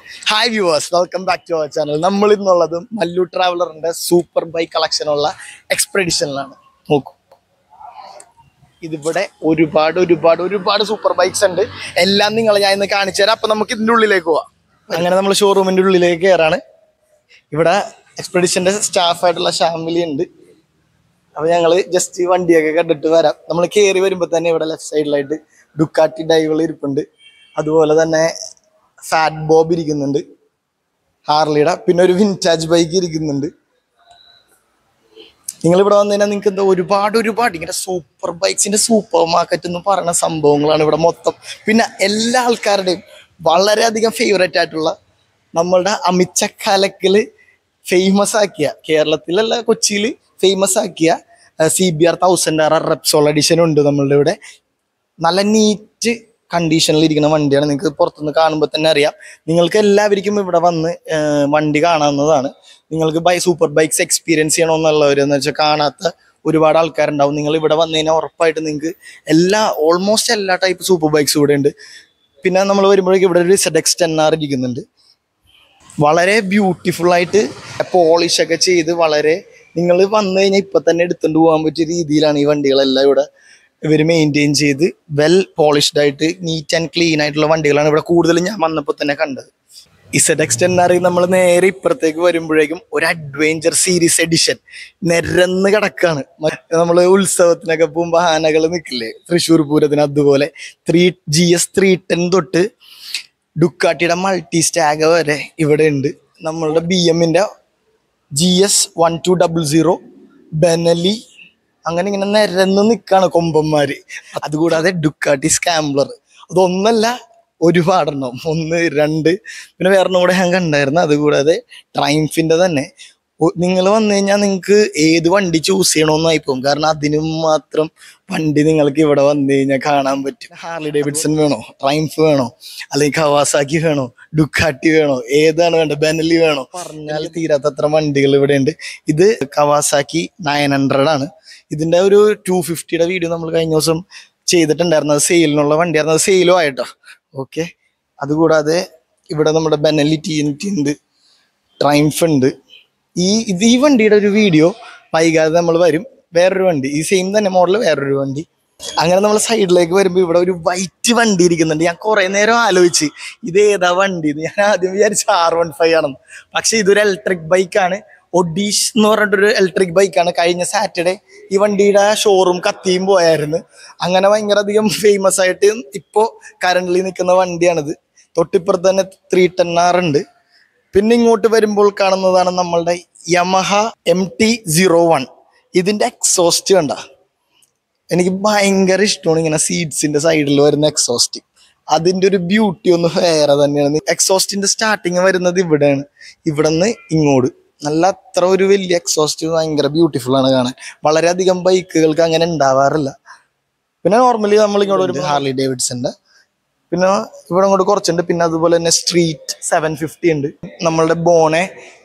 Hi viewers, welcome back to our channel. നമ്മൾ ഇന്നുള്ളത് മല്ലു ട്രാവലറിന്റെ സൂപ്പർ ബൈക്ക് കളക്ഷൻ ഉള്ള എക്സ്പെഡിഷനിലാണ്. നോക്കൂ, ഇതിവിടെ ഒരുപാട് സൂപ്പർ ബൈക്സ് ഉണ്ട്. എല്ലാം നിങ്ങളെ ഞാൻ ഇന്ന് കാണിച്ചു തരാം. അപ്പൊ നമുക്ക് ഇതിന്റെ ഉള്ളിലേക്ക് പോവാം. അങ്ങനെ നമ്മൾ ഷോറൂമിന്റെ ഉള്ളിലേക്ക് കയറാണ്. ഇവിടെ എക്സ്പെഡിഷന്റെ സ്റ്റാഫായിട്ടുള്ള ഫാമിലി ഉണ്ട്. അപ്പൊ ഞങ്ങള് ജസ്റ്റ് വണ്ടിയൊക്കെ കണ്ടിട്ട് വരാം. നമ്മൾ കയറി വരുമ്പോ തന്നെ ഇവിടെ ലെഫ്റ്റ് സൈഡിലായിട്ട് ഡുക്കാട്ടി ഡൈവുകൾ ഇരിപ്പുണ്ട്. അതുപോലെ തന്നെ ഫാറ്റ് ബോബ് ഇരിക്കുന്നുണ്ട്, ഹാർലിയുടെ. പിന്നെ ഒരു വിൻറ്റാജ് ബൈക്ക് ഇരിക്കുന്നുണ്ട്. നിങ്ങൾ ഇവിടെ വന്നു കഴിഞ്ഞാൽ നിങ്ങൾക്ക് എന്താ ഒരുപാട് ഇങ്ങനെ സൂപ്പർ ബൈക്സിന്റെ സൂപ്പർ മാർക്കറ്റ് എന്ന് പറയുന്ന സംഭവങ്ങളാണ് ഇവിടെ മൊത്തം. പിന്നെ എല്ലാ ആൾക്കാരുടെയും വളരെയധികം ഫേവറേറ്റ് ആയിട്ടുള്ള നമ്മളുടെ അമിത് ചക്കാലക്കല് ഫേമസ് ആക്കിയ, കേരളത്തിലല്ല കൊച്ചിയിൽ ഫേമസ് ആക്കിയ CBR 1000R റെപ്സോൾ എഡിഷൻ ഉണ്ട് നമ്മളുടെ ഇവിടെ. നല്ല നീറ്റ് കണ്ടീഷനിൽ ഇരിക്കുന്ന വണ്ടിയാണ്. നിങ്ങൾക്ക് പുറത്തുനിന്ന് കാണുമ്പോൾ തന്നെ അറിയാം. നിങ്ങൾക്ക് എല്ലാവർക്കും ഇവിടെ വന്ന് വണ്ടി കാണാവുന്നതാണ്. നിങ്ങൾക്ക് സൂപ്പർ ബൈക്സ് എക്സ്പീരിയൻസ് ചെയ്യണമെന്നുള്ളവരെന്ന് വെച്ചാൽ കാണാത്ത ഒരുപാട് ആൾക്കാരുണ്ടാവും. നിങ്ങൾ ഇവിടെ വന്നു കഴിഞ്ഞാൽ ഉറപ്പായിട്ട് നിങ്ങൾക്ക് ഓൾമോസ്റ്റ് എല്ലാ ടൈപ്പ് സൂപ്പർ ബൈക്സ് ഇവിടെ ഉണ്ട്. പിന്നെ നമ്മൾ വരുമ്പോഴേക്കും ഇവിടെ ഒരു ZX10R ഇരിക്കുന്നുണ്ട്. വളരെ ബ്യൂട്ടിഫുൾ ആയിട്ട് പോളിഷൊക്കെ ചെയ്ത് നിങ്ങൾ വന്നു കഴിഞ്ഞാൽ ഇപ്പം തന്നെ എടുത്തുകൊണ്ട് പോകാൻ പറ്റിയ രീതിയിലാണ് ഈ വണ്ടികളെല്ലാം ഇവിടെ ഇവർ മെയിൻറ്റെയിൻ ചെയ്ത് വെൽ പോളിഷ്ഡ് ആയിട്ട് നീറ്റ് ആൻഡ് ക്ലീൻ ആയിട്ടുള്ള വണ്ടികളാണ് ഇവിടെ കൂടുതലും ഞാൻ വന്നപ്പോൾ തന്നെ കണ്ടത്. ഈ ZX10R നമ്മൾ നേരെ ഇപ്പുറത്തേക്ക് വരുമ്പോഴേക്കും ഒരു അഡ്വഞ്ചർ സീരീസ് എഡിഷൻ നിരന്ന് കിടക്കാണ്. നമ്മൾ ഉത്സവത്തിനൊക്കെ പോകുമ്പോൾ ആനകൾ നിൽക്കില്ലേ തൃശ്ശൂർ പൂരത്തിന്, അതുപോലെ GS 310 തൊട്ട് ഡുക്കാട്ടിയുടെ മൾട്ടി സ്റ്റാഗ് വരെ ഇവിടെ ഉണ്ട്. നമ്മളുടെ BMന്റെ GS 1200, ബെനലി, അങ്ങനെ ഇങ്ങനെ നിരന്ന് നിൽക്കാണ് കൊമ്പന്മാര്. അതുകൂടാതെ ഡുക്കാട്ടി സ്കാംബ്ലർ, അതൊന്നല്ല ഒരുപാടെണ്ണം, 1, 2, പിന്നെ വേറെണ്ണം കൂടെ ഞാൻ കണ്ടായിരുന്നു. അതുകൂടാതെ ട്രൈംഫിന്റെ തന്നെ. നിങ്ങൾ വന്നു കഴിഞ്ഞാൽ നിങ്ങൾക്ക് ഏത് വണ്ടി ചൂസ് ചെയ്യണമെന്നായി പോകും. കാരണം അതിനും മാത്രം വണ്ടി നിങ്ങൾക്ക് ഇവിടെ വന്നു കഴിഞ്ഞാൽ കാണാൻ പറ്റും. ഹാർലി ഡേവിഡ്സൺ വേണോ, ട്രൈംഫ് വേണോ, അല്ലെങ്കിൽ കവാസാക്കി വേണോ, ഡുക്കാട്ടി വേണോ, ഏതാണ് വേണ്ടത്, ബെനലി വേണോ, പറഞ്ഞാൽ തീരാത്തത്ര വണ്ടികൾ ഇവിടെ ഉണ്ട്. ഇത് കവാസാക്കി 900 ആണ്. ഇതിന്റെ ഒരു 250യുടെ വീഡിയോ നമ്മൾ കഴിഞ്ഞ ദിവസം ചെയ്തിട്ടുണ്ടായിരുന്നത്. സെയിലിനുള്ള വണ്ടിയായിരുന്നു. അത് സെയിലും ആയിട്ടോ. ഓക്കെ. അതുകൂടാതെ ഇവിടെ നമ്മുടെ ബെനലി TNT ഉണ്ട്, ട്രൈംഫ് ഉണ്ട്. ഈ വണ്ടിയുടെ ഒരു വീഡിയോ വൈകാതെ നമ്മൾ വരും. വേറൊരു വണ്ടി, ഈ സെയിം തന്നെ മോഡൽ വേറൊരു വണ്ടി. അങ്ങനെ നമ്മൾ സൈഡിലേക്ക് വരുമ്പോൾ ഇവിടെ ഒരു വൈറ്റ് വണ്ടി ഇരിക്കുന്നുണ്ട്. ഞാൻ കുറെ നേരം ആലോചിച്ച് ഇത് ഏതാ വണ്ടി. ഞാൻ ആദ്യം വിചാരിച്ച R15 ആണെന്ന്. പക്ഷെ ഇതൊരു ഇലക്ട്രിക് ബൈക്കാണ്. ഒഡീഷ് എന്ന് പറഞ്ഞിട്ടൊരു ഇലക്ട്രിക് ബൈക്കാണ്. കഴിഞ്ഞ സാറ്റർഡേ ഈ വണ്ടിയുടെ ഷോറൂം കത്തിയും പോയായിരുന്നു. അങ്ങനെ ഭയങ്കര അധികം ഫേമസ് ആയിട്ട് ഇപ്പോൾ കറന്റ്ലി നിൽക്കുന്ന വണ്ടിയാണിത്. തൊട്ടിപ്പുറത്ത് തന്നെ 310R ഉണ്ട്. പിന്നെ ഇങ്ങോട്ട് വരുമ്പോൾ കാണുന്നതാണ് നമ്മളുടെ യമഹ MT-01. ഇതിന്റെ എക്സോസ്റ്റ് കണ്ട, എനിക്ക് ഭയങ്കര ഇഷ്ടമാണ്. ഇങ്ങനെ സീറ്റ്സിന്റെ സൈഡിൽ വരുന്ന എക്സോസ്റ്റ്, അതിന്റെ ഒരു ബ്യൂട്ടി ഒന്ന് വേറെ തന്നെയാണ്. എക്സോസ്റ്റിന്റെ സ്റ്റാർട്ടിങ് വരുന്നത് ഇവിടെയാണ്. ഇവിടെ നിന്ന് ഇങ്ങോട്ട് നല്ല അത്ര ഒരു വലിയ എക്സോസ്റ്റ് ഭയങ്കര ബ്യൂട്ടിഫുൾ ആണ് കാണാൻ. വളരെയധികം ബൈക്കുകൾക്ക് അങ്ങനെ ഉണ്ടാവാറില്ല. പിന്നെ നോർമലി നമ്മൾ ഇങ്ങോട്ട് ഒരു ഹാർലി ഡേവിഡ്സന്റെ, പിന്നെ ഇവിടെ അങ്ങോട്ട് കുറച്ചുണ്ട്. പിന്നെ അതുപോലെ തന്നെ സ്ട്രീറ്റ് 750 ഉണ്ട്. നമ്മളുടെ ബോണെ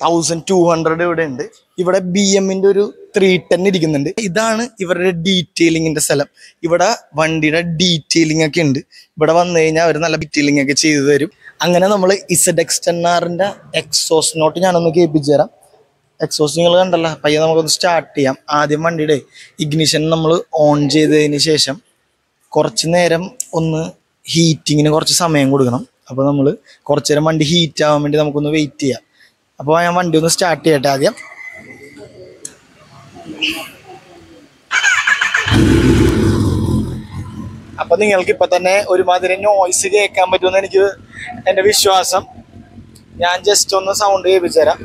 1200 ഇവിടെ ഉണ്ട്. ഇവിടെ BMന്റെ ഒരു 310 ഇരിക്കുന്നുണ്ട്. ഇതാണ് ഇവരുടെ ഡീറ്റെയിലിങ്ങിന്റെ സ്ഥലം. ഇവിടെ വണ്ടിയുടെ ഡീറ്റെയിലിംഗ് ഒക്കെ ഉണ്ട്. ഇവിടെ വന്നു കഴിഞ്ഞാൽ അവർ നല്ല ഡീറ്റെയിലിംഗ് ഒക്കെ ചെയ്തു തരും. അങ്ങനെ നമ്മൾ ZX10Rന്റെ എക്സോസ് നോട്ട് ഞാനൊന്ന് കേൾപ്പിച്ചു തരാം. എക്സോസ് നിങ്ങൾ കണ്ടല്ലോ, പയ്യെ നമുക്കൊന്ന് സ്റ്റാർട്ട് ചെയ്യാം. ആദ്യം വണ്ടിയുടെ ഇഗ്നിഷൻ നമ്മൾ ഓൺ ചെയ്തതിന് ശേഷം കുറച്ച് നേരം ഒന്ന് ഹീറ്റിങ്ങിന് കുറച്ച് സമയം കൊടുക്കണം. അപ്പോൾ നമ്മൾ കുറച്ച് നേരം വണ്ടി ഹീറ്റ് ആവാൻ വേണ്ടി നമുക്കൊന്ന് വെയിറ്റ് ചെയ്യാം. അപ്പോൾ ഞാൻ വണ്ടി ഒന്ന് സ്റ്റാർട്ട് ചെയ്യട്ടെ ആദ്യം. അപ്പൊ നിങ്ങൾക്ക് ഇപ്പൊ തന്നെ ഒരുമാതിരി നോയ്സ് കേൾക്കാൻ പറ്റുമെന്ന് എനിക്ക് എൻ്റെ വിശ്വാസം. ഞാൻ ജസ്റ്റ് ഒന്ന് സൗണ്ട് കേൾപ്പിച്ചു തരാം.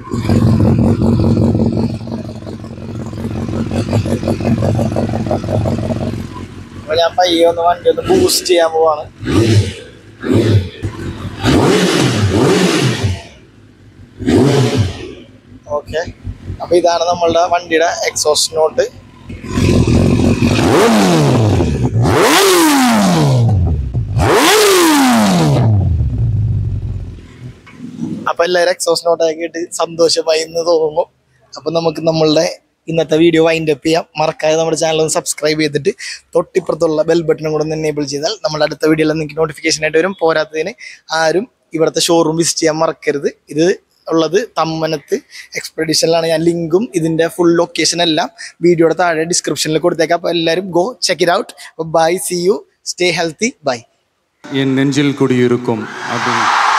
അപ്പൊ ഞാൻ പയ്യെ ഒന്ന് വണ്ടി ഒന്ന് ബൂസ്റ്റ് ചെയ്യാൻ പോവാണ്. ഓക്കെ. അപ്പൊ ഇതാണ് നമ്മളുടെ വണ്ടിയുടെ എക്സോസ്റ്റ് നോട്ട്. അപ്പൊ എല്ലാവരും എക്സോസ്റ്റ് നോട്ടൊക്കെ കേട്ട് സന്തോഷമായി എന്ന് തോന്നുന്നു. അപ്പൊ നമുക്ക് നമ്മളുടെ ഇന്നത്തെ വീഡിയോ വൈൻഡ് അപ്പ് ചെയ്യാം. മറക്കാതെ നമ്മുടെ ചാനൽ ഒന്ന് സബ്സ്ക്രൈബ് ചെയ്തിട്ട് തൊട്ടിപ്പുറത്തുള്ള ബെൽ ബട്ടണും കൂടെ ഒന്ന് എനേബിൾ ചെയ്താൽ നമ്മുടെ അടുത്ത വീഡിയോയിൽ നിങ്ങൾക്ക് നോട്ടിഫിക്കേഷൻ ആയിട്ട് വരും. പോരാത്തതിന് ആരും ഇവിടുത്തെ ഷോറൂം വിസിറ്റ് ചെയ്യാൻ മറക്കരുത്. ഇത് ഉള്ളത് തമ്മനത്ത് എക്സ്പെഡിഷനിലാണ്. ഞാൻ ലിങ്കും ഇതിൻ്റെ ഫുൾ ലൊക്കേഷൻ എല്ലാം വീഡിയോയുടെ താഴെ ഡിസ്ക്രിപ്ഷനിൽ കൊടുത്തേക്കാം. അപ്പോൾ എല്ലാവരും go check it out. Bye, see you, stay healthy, bye. என் நெஞ்சில் குடியிருக்கும் அப்படின்னு